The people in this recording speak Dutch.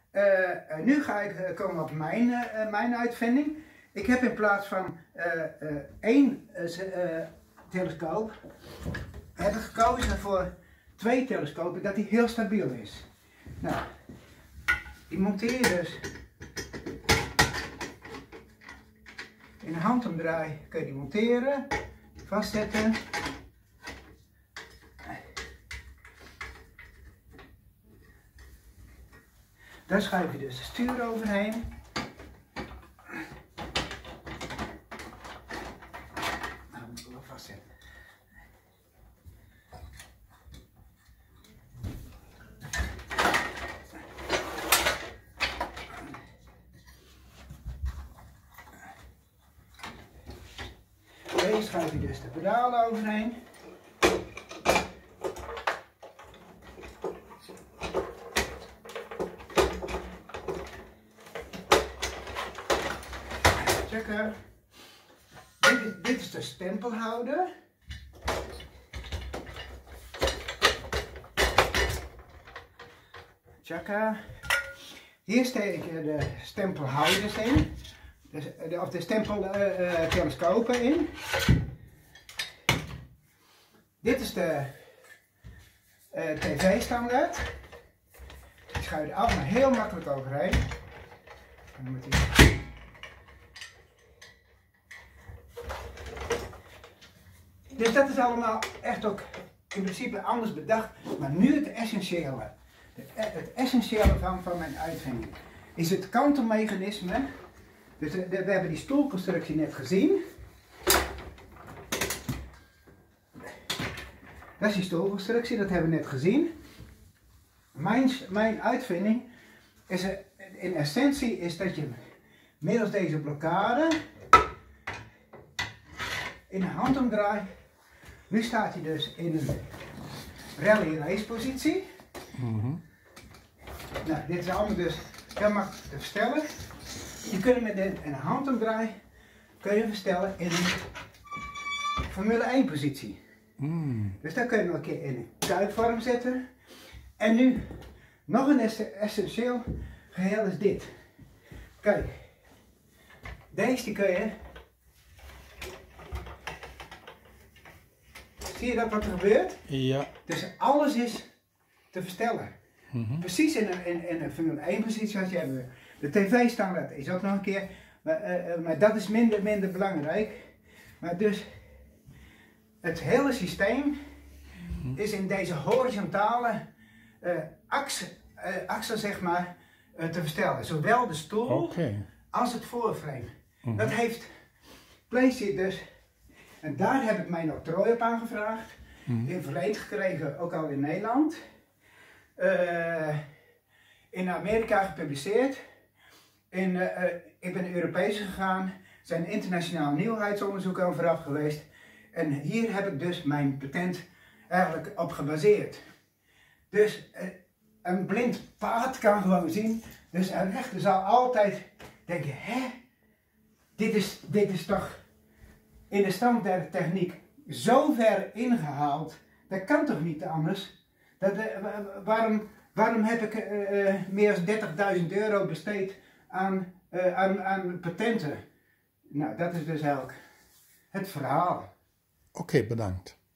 Nu ga ik komen op mijn uitvinding. Ik heb in plaats van één telescoop, heb ik gekozen voor 2 telescopen, dat die heel stabiel is. Nou, die monteer je dus in een handomdraai, kun je die monteren, vastzetten. Daar schuif je dus de stuur overheen. Nou, moet ik hem wel vastzetten. Deze schuif je dus de pedalen overheen. Checken. Dit is de stempelhouder. Checken. Hier steek je de stempelhouders in. Of de stempeltelescopen in. Dit is de tv-standaard. Die schuif je er allemaal heel makkelijk overheen. En dan moet hij... Dus dat is allemaal echt ook in principe anders bedacht. Maar nu het essentiële. Het essentiële van mijn uitvinding is het kantelmechanisme. Dus we hebben die stoelconstructie net gezien. Dat is die stoelconstructie, dat hebben we net gezien. Mijn uitvinding is in essentie is dat je middels deze blokkade in een handomdraai. Nu staat hij dus in een rally race positie. Nou, dit is allemaal dus heel makkelijk te verstellen. Je kunt met een handomdraai kun je verstellen in een Formule 1 positie. Dus daar kun je nog een keer in een kuipvorm zetten. En nu nog een essentieel geheel is dit. Kijk, deze die kun je. Zie je dat wat er gebeurt? Ja. Dus alles is te verstellen. Precies in een Formule 1 positie wat je hebt. De tv-standaard is ook nog een keer, maar dat is minder belangrijk. Maar dus het hele systeem is in deze horizontale axel zeg maar te verstellen. Zowel de stoel als het voorframe. Dat heeft PlayStation dus. En daar heb ik mijn octrooi op aangevraagd. In verleden gekregen, ook al in Nederland. In Amerika gepubliceerd. Ik ben Europees gegaan. Er zijn internationaal nieuwheidsonderzoeken aan vooraf geweest. En hier heb ik dus mijn patent eigenlijk op gebaseerd. Dus een blind paard kan gewoon zien. Dus een rechter zal altijd denken, hè? Dit is toch in de standaard techniek zo ver ingehaald. Dat kan toch niet anders? Waarom heb ik meer dan 30.000 euro besteed aan patenten? Nou, dat is dus eigenlijk het verhaal. Oké, bedankt.